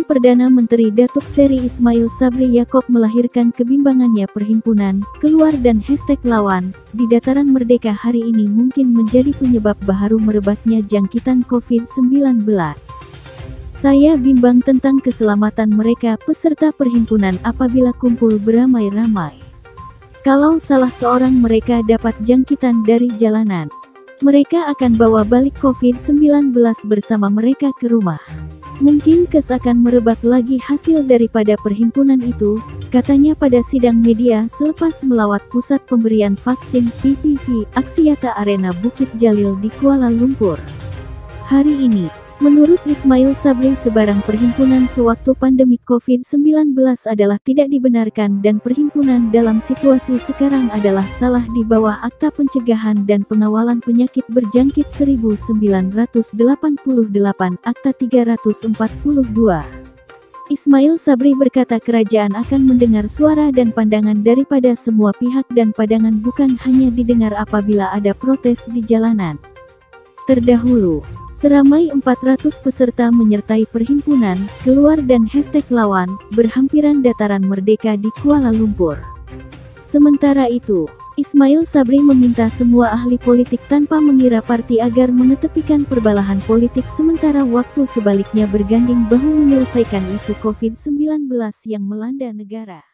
Perdana Menteri Datuk Seri Ismail Sabri Yaakob melahirkan kebimbangannya perhimpunan, keluar dan #lawan, di Dataran Merdeka hari ini mungkin menjadi penyebab baharu merebaknya jangkitan COVID-19. Saya bimbang tentang keselamatan mereka peserta perhimpunan apabila kumpul beramai-ramai. Kalau salah seorang mereka dapat jangkitan dari jalanan, mereka akan bawa balik COVID-19 bersama mereka ke rumah. Mungkin kes akan merebak lagi hasil daripada perhimpunan itu, katanya pada sidang media selepas melawat pusat pemberian vaksin PPV Axiata Arena Bukit Jalil di Kuala Lumpur. Hari ini, menurut Ismail Sabri sebarang perhimpunan sewaktu pandemi COVID-19 adalah tidak dibenarkan dan perhimpunan dalam situasi sekarang adalah salah di bawah Akta Pencegahan dan Pengawalan Penyakit Berjangkit 1988 Akta 342. Ismail Sabri berkata kerajaan akan mendengar suara dan pandangan daripada semua pihak dan pandangan bukan hanya didengar apabila ada protes di jalanan. Terdahulu, seramai 400 peserta menyertai perhimpunan, keluar dan #lawan, berhampiran Dataran Merdeka di Kuala Lumpur. Sementara itu, Ismail Sabri meminta semua ahli politik tanpa mengira parti agar mengetepikan perbalahan politik sementara waktu sebaliknya berganding bahu menyelesaikan isu COVID-19 yang melanda negara.